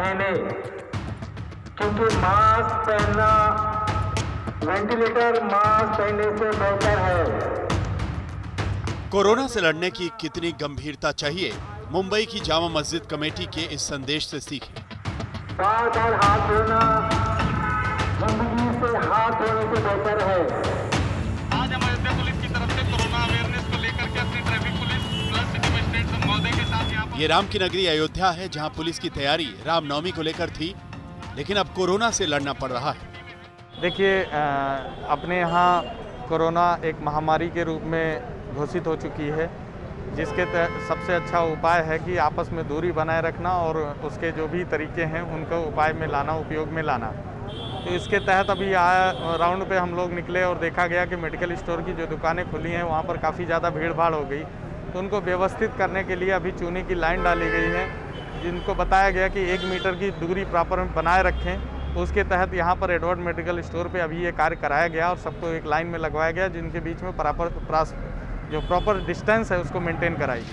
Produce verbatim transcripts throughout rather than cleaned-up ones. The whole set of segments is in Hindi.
पहने, क्योंकि मास्क पहनना वेंटिलेटर मास्क पहनने से बेहतर है। कोरोना से लड़ने की कितनी गंभीरता चाहिए, मुंबई की जामा मस्जिद कमेटी के इस संदेश से सीखें। बार बार हाथ धोना जिंदगी से हाथ धोने से बेहतर है। आज हम अयोध्या पुलिस की तरफ से कोरोना अवेयरनेस को लेकर के अपनी traffic police plus city magistrate महोदय के साथ यहाँ पर। ये राम की नगरी अयोध्या है, जहाँ पुलिस की तैयारी रामनवमी को लेकर थी, लेकिन अब कोरोना से लड़ना पड़ रहा है। देखिए, अपने यहाँ कोरोना एक महामारी के रूप में घोषित हो चुकी है, जिसके सबसे अच्छा उपाय है कि आपस में दूरी बनाए रखना और उसके जो भी तरीके हैं उनको उपाय में लाना, उपयोग में लाना। तो इसके तहत अभी राउंड पे हम लोग निकले और देखा गया कि मेडिकल स्टोर की जो दुकानें खुली हैं वहाँ पर काफ़ी ज़्यादा भीड़ भाड़ हो गई। तो उनको व्यवस्थित करने के लिए अभी चूने की लाइन डाली गई है, जिनको बताया गया कि एक मीटर की दूरी प्रॉपर बनाए रखें। उसके तहत यहाँ पर एडवर्ड मेडिकल स्टोर पे अभी ये कार्य कराया गया और सबको एक लाइन में लगवाया गया, जिनके बीच में प्रॉपर जो प्रॉपर डिस्टेंस है उसको मेंटेन कराएगी।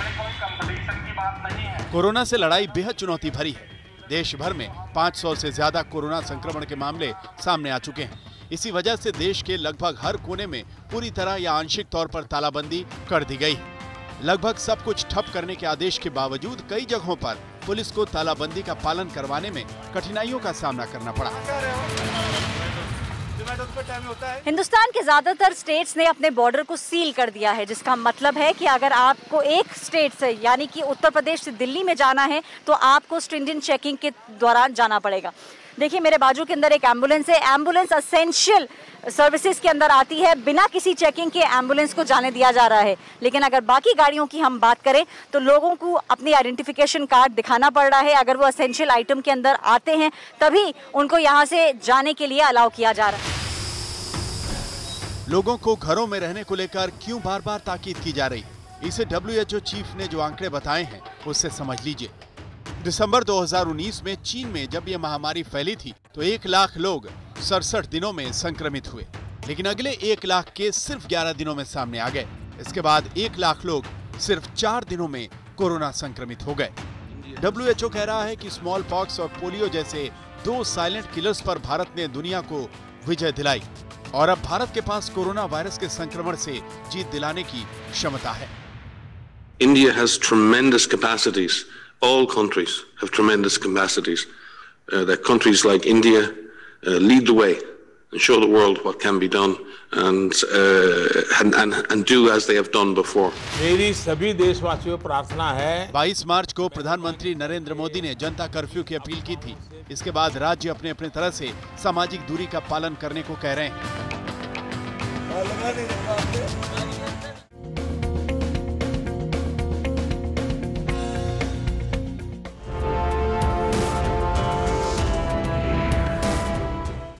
कोरोना से लड़ाई बेहद चुनौती भरी है। देश भर में पाँच सौ से ज्यादा कोरोना संक्रमण के मामले सामने आ चुके हैं। इसी वजह से देश के लगभग हर कोने में पूरी तरह या आंशिक तौर पर तालाबंदी कर दी गई है। लगभग सब कुछ ठप करने के आदेश के बावजूद कई जगहों पर पुलिस को तालाबंदी का पालन करवाने में कठिनाइयों का सामना करना पड़ा। हिंदुस्तान के ज्यादातर स्टेट्स ने अपने बॉर्डर को सील कर दिया है, जिसका मतलब है कि अगर आपको एक स्टेट से यानी कि उत्तर प्रदेश से दिल्ली में जाना है तो आपको स्ट्रिंजेंट चेकिंग के दौरान जाना पड़ेगा। देखिए, मेरे बाजू के अंदर एक एम्बुलेंस है। एम्बुलेंस एसेंशियल सर्विसेज के अंदर आती है, बिना किसी चेकिंग के एम्बुलेंस को जाने दिया जा रहा है। लेकिन अगर बाकी गाड़ियों की हम बात करें तो लोगों को अपनी आइडेंटिफिकेशन कार्ड दिखाना पड़ रहा है। अगर वो एसेंशियल आइटम के अंदर आते हैं तभी उनको यहाँ से जाने के लिए अलाउ किया जा रहा है। लोगों को घरों में रहने को लेकर क्यों बार बार ताकीद की जा रही है, इसे डब्ल्यू एच ओ चीफ ने जो आंकड़े बताए हैं उससे समझ लीजिए। दिसंबर दो हज़ार उन्नीस में चीन में जब यह महामारी फैली थी तो एक लाख लोग सड़सठ दिनों में संक्रमित हुए, लेकिन अगले एक लाख केस सिर्फ ग्यारह दिनों में सामने आ गए। इसके बाद एक लाख लोग सिर्फ चार दिनों में कोरोना संक्रमित हो गए। डब्ल्यू एच ओ कह रहा है कि स्मॉल पॉक्स और पोलियो जैसे दो साइलेंट किलर्स पर भारत ने दुनिया को विजय दिलाई और अब भारत के पास कोरोना वायरस के संक्रमण से जीत दिलाने की क्षमता है। India has tremendous capacities. All countries have tremendous capacities. Uh, that countries like India uh, lead the way and show the world what can be done and, uh, and, and, and do as they have done before. मेरी सभी देशवासियों को प्रार्थना है। बाईस मार्च को प्रधानमंत्री नरेंद्र मोदी ने जनता कर्फ्यू की अपील की थी। इसके बाद राज्य अपने अपने तरह से सामाजिक दूरी का पालन करने को कह रहे हैं।